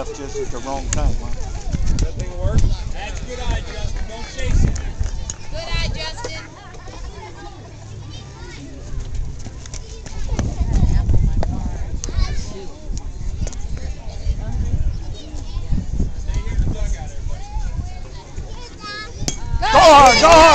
left just at the wrong time, huh? That thing work? That's a good eye, Justin. Don't chase it. Good eye, Justin. Go hard, go hard!